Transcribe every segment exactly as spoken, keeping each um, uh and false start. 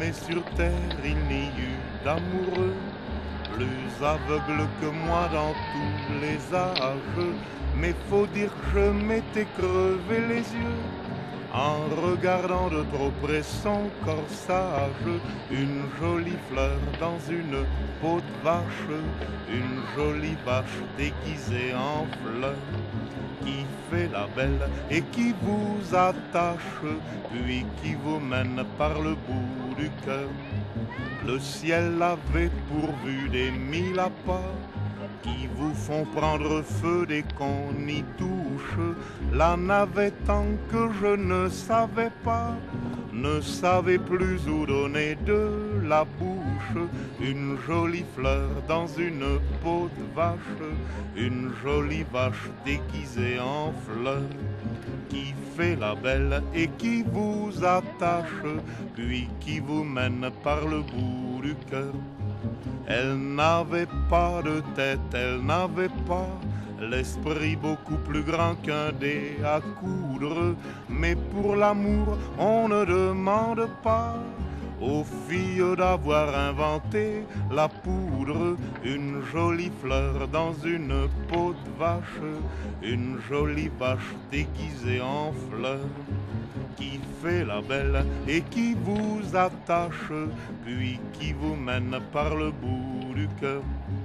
jamais sur terre il n'y eut d'amoureux plus aveugle que moi dans tous les âges. Mais faut dire que je m'étais crevé les yeux en regardant de trop près son corsage. Une jolie fleur dans une peau de vache, une jolie vache déguisée en fleur, qui fait la belle et qui vous attache, puis qui vous mène par le bout du cœur. Le ciel avait pourvu des mille appâts qui vous font prendre feu dès qu'on y touche. La n'avait tant que je ne savais pas, ne savais plus où donner de la bouche. Une jolie fleur dans une peau de vache, une jolie vache déguisée en fleur, qui fait la belle et qui vous attache, puis qui vous mène par le bout du cœur. Elle n'avait pas de tête, elle n'avait pas l'esprit beaucoup plus grand qu'un dé à coudre. Mais pour l'amour, on ne demande pas aux filles d'avoir inventé la poudre. Une jolie fleur dans une peau de vache, une jolie vache déguisée en fleur, qui fait la belle et qui vous attache, puis qui vous mène par le bout du cœur.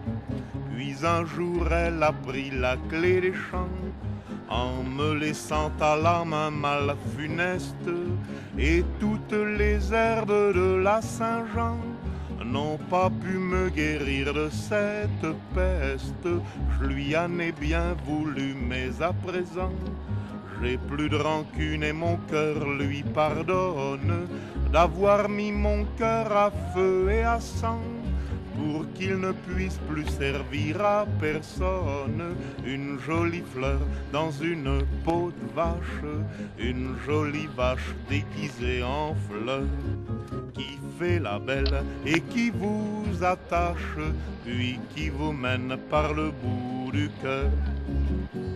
Puis un jour elle a pris la clé des champs, en me laissant à la main mal funeste, et toutes les herbes de la Saint-Jean n'ont pas pu me guérir de cette peste. Je lui en ai bien voulu, mais à présent j'ai plus de rancune et mon cœur lui pardonne d'avoir mis mon cœur à feu et à sang, pour qu'il ne puisse plus servir à personne. Une jolie fleur dans une peau de vache, une jolie vache déguisée en fleur, qui fait la belle et qui vous attache, puis qui vous mène par le bout du cœur.